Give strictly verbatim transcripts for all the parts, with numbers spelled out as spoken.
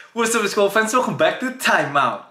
What's up, school fans? Welcome back to Time Out.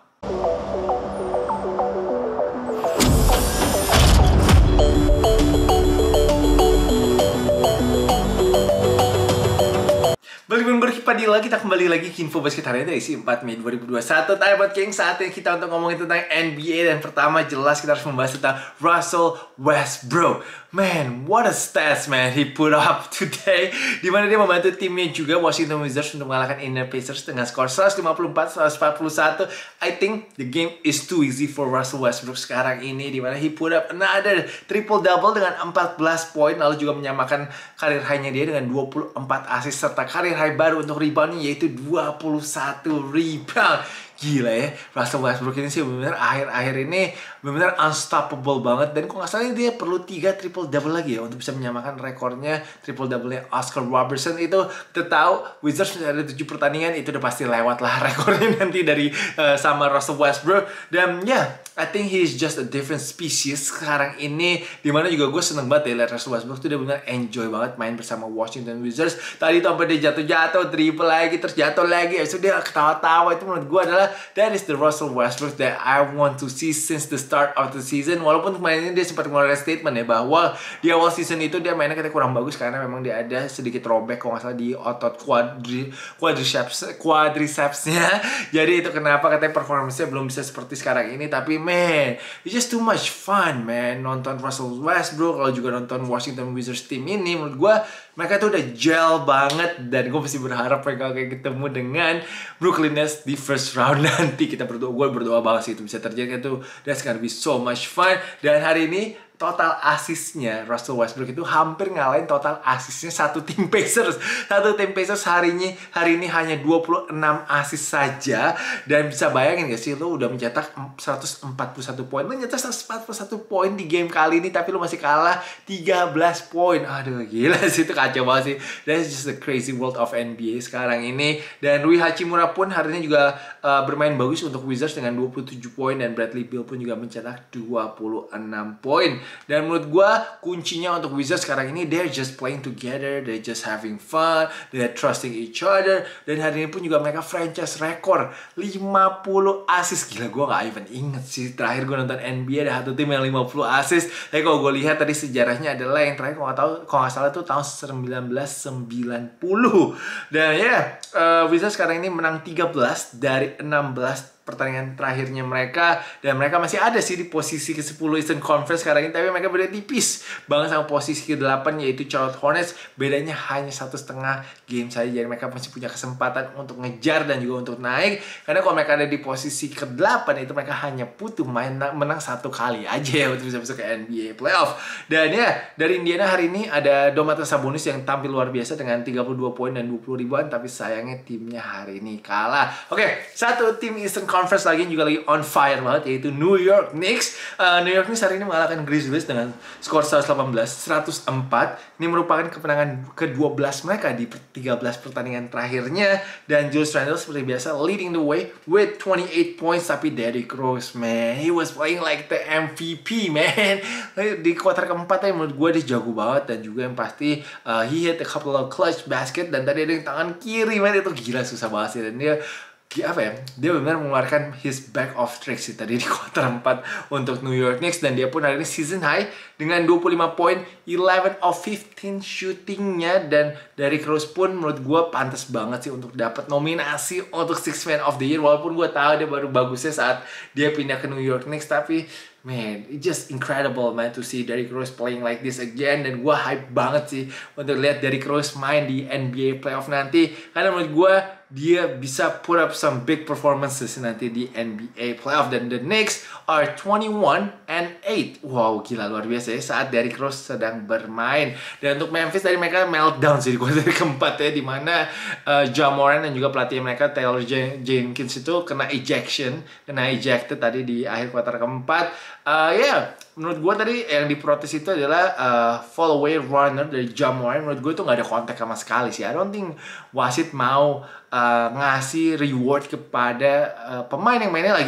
Balik berkipadila, kita kembali lagi ke info basket hari ini edisi empat Mei dua ribu dua puluh satu. Time Out King, saatnya kita untuk ngomongin tentang N B A. Dan pertama jelas kita harus membahas tentang Russell Westbrook. Man, what a stats man he put up today. Dimana dia membantu timnya juga Washington Wizards untuk mengalahkan Indiana Pacers dengan skor seratus lima puluh empat seratus empat puluh satu. I think the game is too easy for Russell Westbrook sekarang ini, dimana he put up another triple double dengan empat belas poin, lalu juga menyamakan karir high-nya dia dengan dua puluh empat assist serta karir high baru untuk reboundnya yaitu dua puluh satu rebound. Gila ya, Russell Westbrook ini sih benar-benar akhir-akhir ini benar-benar unstoppable banget. Dan kok nggak salah dia perlu tiga triple double lagi ya untuk bisa menyamakan rekornya triple double-nya Oscar Robertson. Itu kita tahu Wizards ada tujuh pertandingan, itu udah pasti lewat lah rekornya nanti dari uh, sama Russell Westbrook. Dan ya, yeah, I think he is just a different species sekarang ini, dimana juga gue seneng banget ya lihat Russell Westbrook tuh dia benar enjoy banget main bersama Washington Wizards. Tadi tuh sampai dia jatuh-jatuh, triple lagi, terus jatuh lagi, habis itu dia ketawa-tawa. Itu menurut gue adalah that is the Russell Westbrook that I want to see since the start of the season. Walaupun kemarin ini dia sempat mengeluarkan statement ya bahwa di awal season itu dia mainnya katanya kurang bagus karena memang dia ada sedikit robek kalau nggak salah di otot quadri quadriceps quadricepsnya. Jadi itu kenapa katanya performance-nya belum bisa seperti sekarang ini. Tapi man, it's just too much fun man nonton Russell Westbrook kalau juga nonton Washington Wizards team ini. Menurut gue mereka tuh udah gel banget, dan gue masih berharap mereka kayak ketemu dengan Brooklyn Nets di first round nanti. Kita berdoa, gue berdoa banget sih itu bisa terjadi. Itu that's gonna be so much fun. Dan hari ini total asisnya Russell Westbrook itu hampir ngalahin total asisnya satu tim Pacers. Satu tim Pacers hari ini hari ini hanya dua puluh enam asis saja. Dan bisa bayangin gak sih, lo udah mencetak seratus empat puluh satu poin, lo nyetak seratus empat puluh satu poin di game kali ini, tapi lo masih kalah tiga belas poin. Aduh gila sih, itu kacau banget sih. That's just the crazy world of N B A sekarang ini. Dan Rui Hachimura pun hari ini juga uh, bermain bagus untuk Wizards dengan dua puluh tujuh poin, dan Bradley Beal pun juga mencetak dua puluh enam poin. Dan menurut gue kuncinya untuk Wizards sekarang ini, they're just playing together, they're just having fun, they're trusting each other. Dan hari ini pun juga mereka franchise record lima puluh assist. Gila, gue gak even inget sih terakhir gue nonton N B A ada satu tim yang lima puluh assist. Tapi kalau gue lihat tadi sejarahnya adalah yang terakhir kalau gak tahu, kalau gak salah tuh tahun seribu sembilan ratus sembilan puluh. Dan ya, yeah, uh, Wizards sekarang ini menang tiga belas dari enam belas pertandingan terakhirnya mereka, dan mereka masih ada sih di posisi ke sepuluh Eastern Conference sekarang ini, tapi mereka beda tipis banget sama posisi ke delapan yaitu Charlotte Hornets. Bedanya hanya satu setengah game saja, jadi mereka masih punya kesempatan untuk ngejar dan juga untuk naik. Karena kalau mereka ada di posisi ke delapan itu mereka hanya butuh main menang satu kali aja ya untuk bisa masuk ke N B A playoff. Dan ya, dari Indiana hari ini ada Domantas Sabonis yang tampil luar biasa dengan tiga puluh dua poin dan dua puluh ribuan, tapi sayangnya timnya hari ini kalah. Oke, satu tim Eastern Conference lagi juga lagi on fire banget yaitu New York Knicks. Uh, New York Knicks hari ini mengalahkan Grizzlies dengan skor seratus delapan belas seratus empat. Ini merupakan kemenangan ke dua belas mereka di tiga belas pertandingan terakhirnya, dan Julius Randle seperti biasa leading the way with twenty-eight points. Tapi Derrick Rose man, he was playing like the M V P man. Di kuarter keempat ya menurut gue dia jago banget, dan juga yang pasti uh, he hit a couple of clutch basket, dan tadi ada yang tangan kiri man, itu gila susah banget sih. Dan dia apa ya, dia benar mengeluarkan his bag of tricks sih tadi di kuarter empat untuk New York Knicks. Dan dia pun hari ini season high dengan dua puluh lima poin, eleven of fifteen shootingnya. Dan Derrick Rose pun menurut gue pantas banget sih untuk dapat nominasi untuk Sixth Man of the Year. Walaupun gue tahu dia baru bagusnya saat dia pindah ke New York Knicks, tapi man, it's just incredible man to see Derrick Rose playing like this again. Dan gue hype banget sih untuk lihat Derrick Rose main di N B A playoff nanti, karena menurut gue dia bisa put up some big performances nanti di N B A playoff. Dan the Knicks are twenty-one and eight. Wow, gila luar biasa ya saat Derrick Rose sedang bermain. Dan untuk Memphis tadi mereka meltdown sih di kuarter keempat ya, dimana uh, Ja Morant dan juga pelatih mereka Taylor Jen Jenkins itu kena ejection, kena ejected tadi di akhir kuarter keempat. Uh, ya, yeah, menurut gue tadi yang diprotes itu adalah uh, fall away runner dari Ja Morant. Menurut gue itu nggak ada kontak sama sekali sih. I don't think wasit mau uh, ngasih reward kepada uh, pemain yang mainnya lagi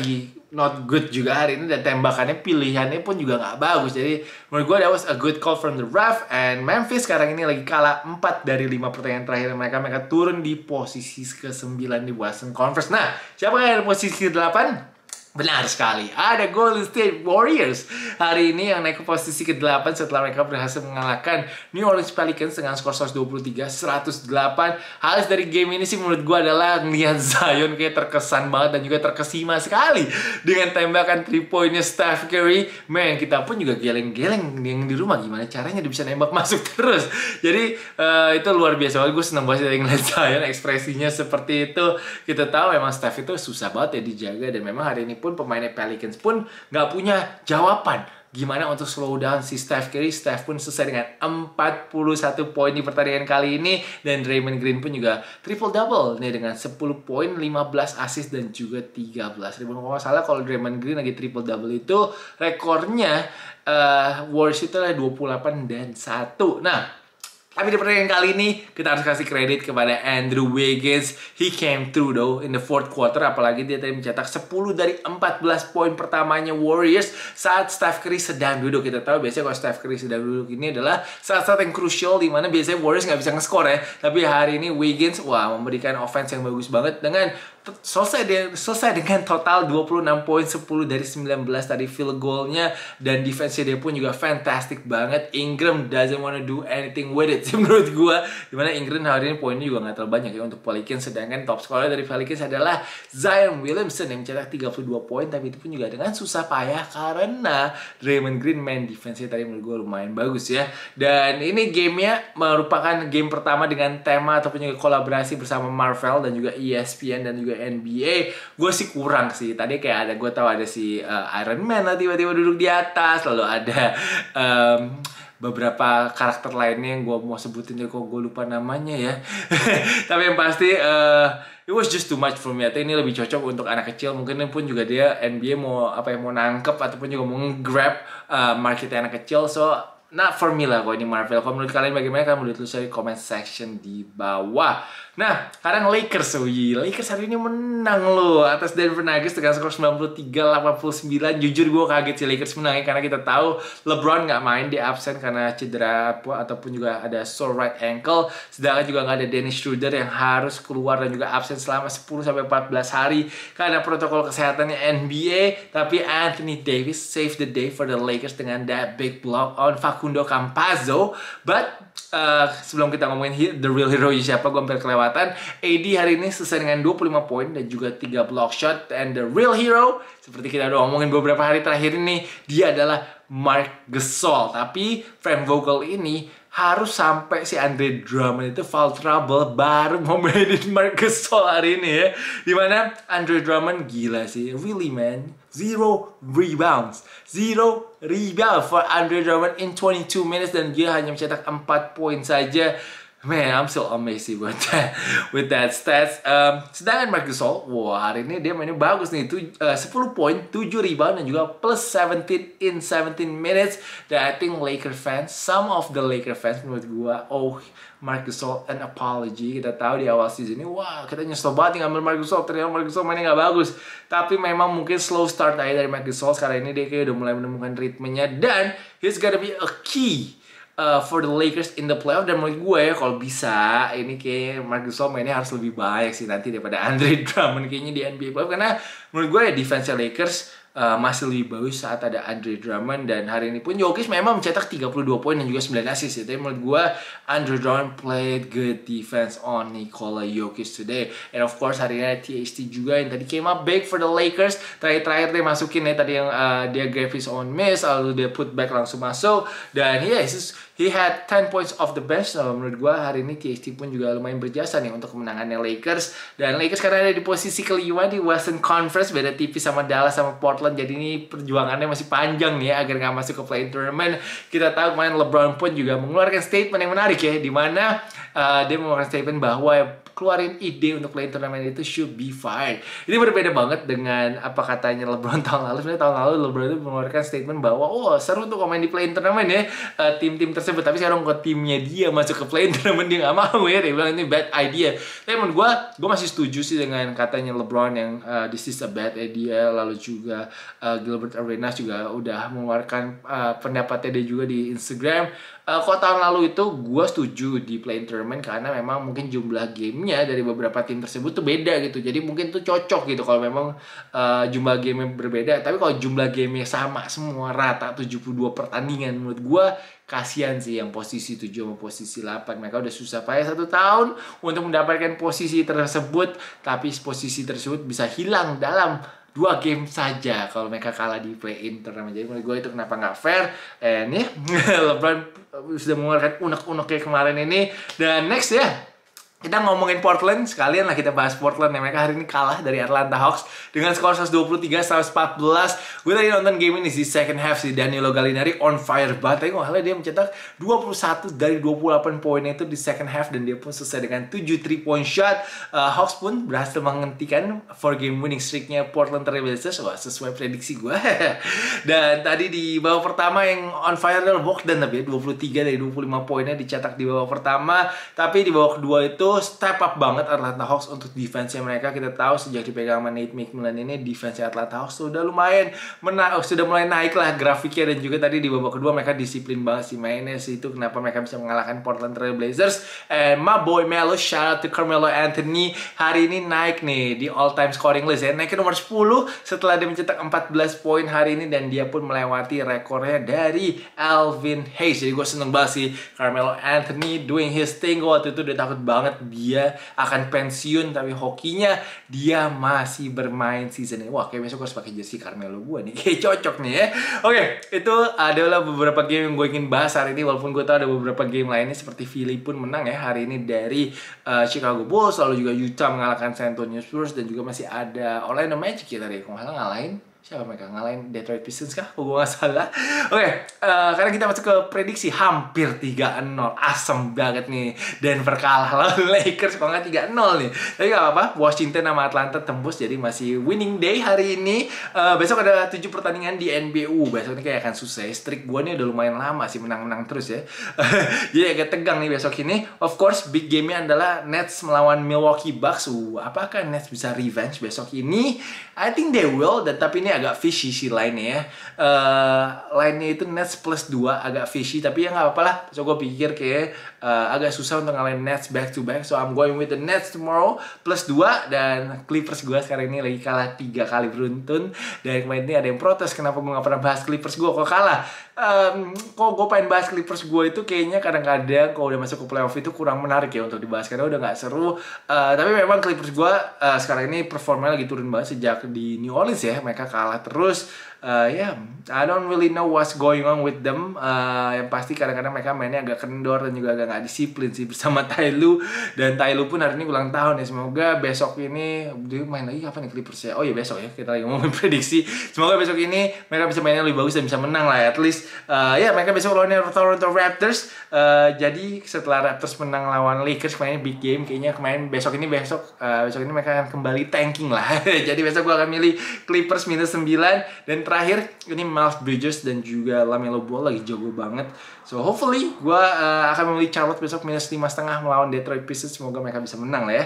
not good juga hari ini, dan tembakannya pilihannya pun juga nggak bagus. Jadi menurut gue that was a good call from the ref. And Memphis sekarang ini lagi kalah empat dari lima pertandingan terakhir mereka. Mereka turun di posisi ke sembilan di Western Conference. Nah, siapa yang ada posisi ke delapan? Benar sekali, ada Golden State Warriors hari ini yang naik ke posisi ke delapan setelah mereka berhasil mengalahkan New Orleans Pelicans dengan skor seratus dua puluh tiga seratus delapan. Halis dari game ini sih menurut gue adalah ngeliat Zion kayak terkesan banget dan juga terkesima sekali dengan tembakan three pointnya Steph Curry. Man, kita pun juga geleng-geleng yang di rumah, gimana caranya dia bisa nembak masuk terus. Jadi uh, itu luar biasa banget, gue seneng banget dari ngeliat Zion ekspresinya seperti itu. Kita tahu memang Steph itu susah banget ya dijaga, dan memang hari ini pun pemainnya Pelicans pun nggak punya jawaban gimana untuk slow down si Steph Curry. Steph pun selesai dengan empat puluh satu poin di pertandingan kali ini, dan Draymond Green pun juga triple double nih dengan sepuluh poin, lima belas assist dan juga tiga belas rebound. Kalau nggak salah kalau Draymond Green lagi triple double itu rekornya uh, Warriors itu adalah dua puluh delapan dan satu. Nah, tapi di pertandingan kali ini kita harus kasih kredit kepada Andrew Wiggins. He came through though in the fourth quarter. Apalagi dia tadi mencetak sepuluh dari empat belas poin pertamanya Warriors saat Steph Curry sedang duduk. Kita tahu biasanya kalau Steph Curry sedang duduk ini adalah saat-saat yang crucial, dimana biasanya Warriors nggak bisa nge-score ya. Tapi hari ini Wiggins, wah, memberikan offense yang bagus banget dengan selesai dia selesai dengan total dua puluh enam poin, sepuluh dari sembilan belas tadi field goalnya, dan defense dia pun juga fantastic banget. Ingram doesn't wanna do anything with it menurut gua, dimana Ingram hari ini poinnya juga nggak terlalu banyak ya untuk Pelicans, sedangkan top scorer dari Pelicans adalah Zion Williamson yang mencetak tiga puluh dua poin, tapi itu pun juga dengan susah payah karena Draymond Green main defense-nya tadi menurut gua lumayan bagus ya. Dan ini gamenya merupakan game pertama dengan tema ataupun juga kolaborasi bersama Marvel dan juga E S P N dan juga N B A. Gue sih kurang sih. Tadi kayak ada, gue tahu ada si uh, Iron Man lah tiba-tiba duduk di atas. Lalu ada um, beberapa karakter lainnya yang gue mau sebutin, kok gue lupa namanya ya. Tapi yang pasti uh, it was just too much for me. Atau ini lebih cocok untuk anak kecil. Mungkin pun juga dia N B A mau apa yang mau nangkep ataupun juga mau grab uh, marketnya anak kecil. So not for me lah kalau ini Marvel. Kalau menurut kalian bagaimana? Kalian boleh tulis di comment section di bawah. Nah, sekarang Lakers, wih, Lakers hari ini menang loh atas Denver Nuggets dengan skor sembilan puluh tiga delapan puluh sembilan. Jujur gue kaget sih Lakers menangnya, karena kita tahu LeBron nggak main, dia absen karena cedera ataupun juga ada sore right ankle. Sedangkan juga nggak ada Dennis Schroeder yang harus keluar dan juga absen selama sepuluh sampai empat belas hari karena protokol kesehatannya N B A. Tapi Anthony Davis save the day for the Lakers dengan that big block on Facundo Campazzo. But uh, sebelum kita ngomongin the real hero siapa, gue hampir kelewatan. A D hari ini selesai dengan dua puluh lima poin dan juga tiga block shot. And the real hero, seperti kita udah ngomongin beberapa hari terakhir ini, dia adalah Marc Gasol. Tapi Frank Vogel ini harus sampai si Andre Drummond itu foul trouble baru mau mainin Marc Gasol hari ini ya. Dimana Andre Drummond gila sih, really man, zero rebounds, zero rebound for Andre Drummond in twenty-two minutes, dan dia hanya mencetak empat poin saja. Man, I'm still amazed with that, with that stats. Um, sedangkan Marc Gasol, wah hari ini dia mainnya bagus nih, tuh, uh, sepuluh poin, tujuh rebound dan juga plus seventeen in seventeen minutes. Dan I think Laker fans, some of the Laker fans menurut gua, oh Marc Gasol an apology. Kita tahu di awal season ini, wah kita nyesel banget ngambil Marc Gasol, ternyata Marc Gasol mainnya nggak bagus. Tapi memang mungkin slow start aja dari Marc Gasol. Sekarang ini dia kayak udah mulai menemukan ritmenya, dan he's gonna be a key Uh, for the Lakers in the playoff. Dan menurut gue ya, kalau bisa ini kayak Marc Gasol mainnya harus lebih baik sih nanti daripada Andre Drummond kayaknya di N B A playoff, karena menurut gue ya defense Lakers Uh, masih lebih bagus saat ada Andre Drummond. Dan hari ini pun Jokic memang mencetak tiga puluh dua poin dan juga sembilan assist ya. Tapi menurut gue Andre Drummond played good defense on Nikola Jokic today. And of course hari ini ada T H T juga yang tadi came up big for the Lakers. Terakhir-terakhir dia masukin ya tadi yang uh, dia gave his own miss, lalu dia put back langsung masuk. Dan yeah, he had ten points off the bench. So, menurut gue hari ini T H T pun juga lumayan berjasa nih untuk kemenangannya Lakers. Dan Lakers sekarang ada di posisi kelima di Western Conference, beda tipis sama Dallas sama Portland. Jadi ini perjuangannya masih panjang nih ya agar nggak masuk ke play-in tournament. Kita tahu kemarin LeBron pun juga mengeluarkan statement yang menarik ya, di mana uh, dia mengeluarkan statement bahwa keluarin ide untuk play turnamen itu should be fine. Ini berbeda banget dengan apa katanya LeBron tahun lalu. Sebenarnya tahun lalu LeBron itu mengeluarkan statement bahwa oh seru tuh kalau main di play turnamen ya uh, tim-tim tersebut. Tapi sekarang kok timnya dia masuk ke play turnamen dia nggak mau ya. Dia bilang ini bad idea. Tapi menurut gue, gue masih setuju sih dengan katanya LeBron yang uh, this is a bad idea. Lalu juga uh, Gilbert Arenas juga udah mengeluarkan uh, pendapatnya dia juga di Instagram. Uh, kalau tahun lalu itu gue setuju di play tournament karena memang mungkin jumlah gamenya dari beberapa tim tersebut tuh beda gitu. Jadi mungkin tuh cocok gitu kalau memang uh, jumlah gamenya berbeda. Tapi kalau jumlah gamenya sama semua rata tujuh puluh dua pertandingan, menurut gue kasihan sih yang posisi tujuh sama posisi delapan. Mereka udah susah payah satu tahun untuk mendapatkan posisi tersebut, tapi posisi tersebut bisa hilang dalam dua game saja kalau mereka kalah di play-in turnamen. Jadi menurut gue itu kenapa nggak fair. And ya, LeBron sudah mengeluarkan unek-unek kayak kemarin ini. Dan next ya, kita ngomongin Portland, sekalian lah kita bahas Portland. Mereka hari ini kalah dari Atlanta Hawks dengan skor seratus dua puluh tiga seratus empat belas. Gue tadi nonton game ini di second half, si Danilo Gallinari on fire banget. Tapi kok halnya dia mencetak dua puluh satu dari dua puluh delapan poinnya itu di second half. Dan dia pun selesai dengan tujuh three point shot. uh, Hawks pun berhasil menghentikan four game winning streaknya Portland Trail Blazers. Wah, sesuai prediksi gue. Dan tadi di babak pertama yang on fire adalah Bogdan, tapi ya dua puluh tiga dari dua puluh lima poinnya dicetak di babak pertama. Tapi di babak kedua itu step up banget Atlanta Hawks untuk defense-nya mereka. Kita tahu sejak dipegang sama Nate McMillan ini defense-nya Atlanta Hawks sudah lumayan mena oh, sudah mulai naik lah grafiknya. Dan juga tadi di babak kedua mereka disiplin banget sih mainnya sih. Itu kenapa mereka bisa mengalahkan Portland Trail Blazers. And my boy Melo, shout out to Carmelo Anthony, hari ini naik nih di all time scoring list ya, naik ke nomor sepuluh setelah dia mencetak empat belas poin hari ini. Dan dia pun melewati rekornya dari Alvin Hayes. Jadi gue seneng banget sih Carmelo Anthony doing his thing. Gue waktu itu udah takut banget dia akan pensiun, tapi hokinya dia masih bermain season ini. Wah, kayak besok gue harus pakai jersey Carmelo gue nih, kayak cocok nih ya. Oke, itu adalah beberapa game yang gue ingin bahas hari ini. Walaupun gue tahu ada beberapa game lainnya seperti Philly pun menang ya hari ini dari uh, Chicago Bulls, lalu juga Utah mengalahkan San Antonio Spurs, dan juga masih ada Orlando Magic ya tadi kalau nggak ngalahin siapa mereka, ngalahin Detroit Pistons kah? Oh, gue gak salah. Oke, okay, uh, karena kita masuk ke prediksi hampir tiga nol. Asem banget nih. Denver kalah lawan Lakers kalau nggak tiga nol nih. Tapi gak apa-apa, Washington sama Atlanta tembus. Jadi masih winning day hari ini. uh, Besok ada tujuh pertandingan di N B A. Besok ini kayak akan susah. Streak gue nih udah lumayan lama sih, menang-menang terus ya. Jadi agak tegang nih besok ini. Of course, big game-nya adalah Nets melawan Milwaukee Bucks. uh, Apakah Nets bisa revenge besok ini? I think they will. Dan tapi ini agak fishy sih line-nya ya. Uh, line-nya itu Nets plus dua, agak fishy. Tapi ya nggak apa-apa lah. So gue pikir kayak uh, agak susah untuk ngalahin Nets back to back. So I'm going with the Nets tomorrow plus dua. Dan Clippers gue sekarang ini lagi kalah tiga kali beruntun. Dan kemarin ini ada yang protes kenapa gue nggak pernah bahas Clippers gue kok kalah. Um, kok gue pengen bahas Clippers gue itu kayaknya kadang-kadang kalau udah masuk ke playoff itu kurang menarik ya untuk dibahas karena udah nggak seru. Uh, tapi memang Clippers gue uh, sekarang ini performanya lagi turun banget sejak di New Orleans ya. Mereka kalah terus. Uh, ya, yeah, I don't really know what's going on with them. Uh, yang pasti kadang-kadang mereka mainnya agak kendor dan juga agak nggak disiplin sih bersama Ty Lue. Dan Ty Lue pun hari ini ulang tahun ya. Semoga besok ini dia main lagi kapan nih Clippers ya? Oh iya besok ya, kita lagi ngomongin prediksi. Semoga besok ini mereka bisa mainnya lebih bagus dan bisa menang lah ya. At least uh, ya yeah, mereka besok lawan Toronto Raptors. Uh, jadi setelah Raptors menang lawan Lakers kemarin big game, kayaknya kemarin besok ini besok uh, besok ini mereka akan kembali tanking lah. Jadi besok gue akan milih Clippers minus sembilan. Dan terakhir ini Miles Bridges dan juga LaMelo Ball lagi jago banget. So hopefully gue uh, akan memilih Charlotte besok minus lima setengah melawan Detroit Pistons. Semoga mereka bisa menang lah ya.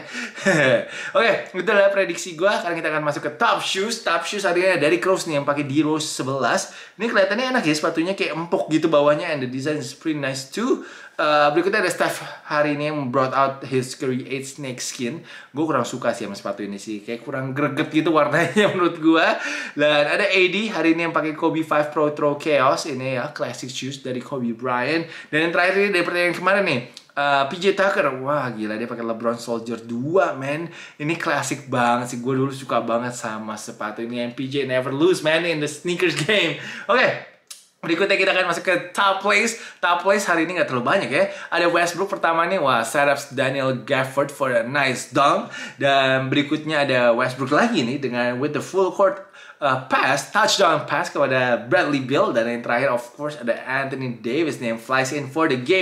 Oke, okay, itu adalah prediksi gue. Sekarang kita akan masuk ke top shoes. Top shoes harganya dari Rose nih yang pakai D Rose sebelas. Ini kelihatannya enak ya, sepatunya kayak empuk gitu bawahnya, and the design is pretty nice too. Uh, berikutnya ada Steph hari ini yang brought out his Create Snake Skin. Gue kurang suka sih sama sepatu ini sih, kayak kurang greget gitu warnanya menurut gue. Dan ada A D hari ini yang pakai Kobe five Pro Throw Chaos. Ini ya classic shoes dari Kobe Bryant. Dan yang terakhir ini dari pertandingan kemarin nih, Uh, P J Tucker, wah gila dia pakai LeBron Soldier dua, man. Ini klasik banget sih, gue dulu suka banget sama sepatu ini. And P J never lose, man, in the sneakers game. Oke, okay. Berikutnya kita akan masuk ke top plays. Top plays hari ini nggak terlalu banyak ya. Ada Westbrook pertama nih, wah setups Daniel Gafford for a nice dunk. Dan berikutnya ada Westbrook lagi nih dengan with the full court Uh, pass, touchdown pass kepada Bradley Beal. Dan yang terakhir of course ada Anthony Davis nih yang flies in for the game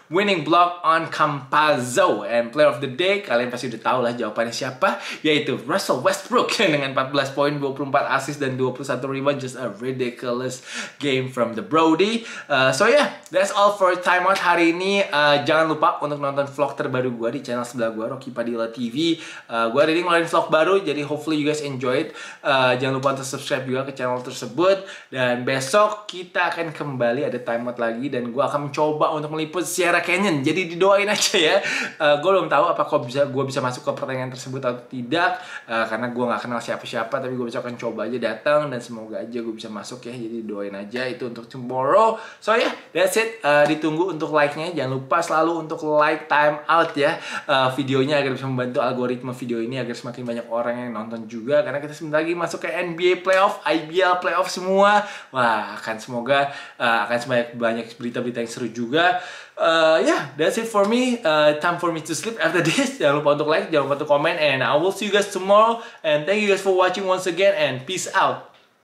winning block on Campazzo. And player of the day, kalian pasti udah tahu lah jawabannya siapa, yaitu Russell Westbrook dengan empat belas poin, dua puluh empat assist dan dua puluh satu rebound. Just a ridiculous game from the Brody. Uh, so yeah, that's all for timeout hari ini. Uh, jangan lupa untuk nonton vlog terbaru gue di channel sebelah gue, Rocky Padilla T V. Uh, gue hari ini ngeluarin vlog baru, jadi hopefully you guys enjoy it. Uh, jangan lupa untuk subscribe juga ke channel tersebut. Dan besok kita akan kembali ada timeout lagi, dan gue akan mencoba untuk meliput Sierra Canyon. Jadi didoain aja ya. Uh, gue belum tahu apakah bisa gue bisa masuk ke pertandingan tersebut atau tidak, uh, karena gue nggak kenal siapa-siapa. Tapi gue bisa akan coba aja datang, dan semoga aja gue bisa masuk ya. Jadi doain aja itu untuk tomorrow. So yeah, that's it. Uh, ditunggu untuk like-nya. Jangan lupa selalu untuk like time out ya uh, videonya, agar bisa membantu algoritma video ini agar semakin banyak orang yang nonton juga. Karena kita sebentar lagi masuk ke N B A playoff, I B L playoff semua. Wah, akan semoga uh, akan sebanyak banyak berita-berita yang seru juga. Uh, yeah, that's it for me. Uh, time for me to sleep after this. Jangan lupa untuk like, jangan lupa untuk comment, and I will see you guys tomorrow. And thank you guys for watching once again, and peace out.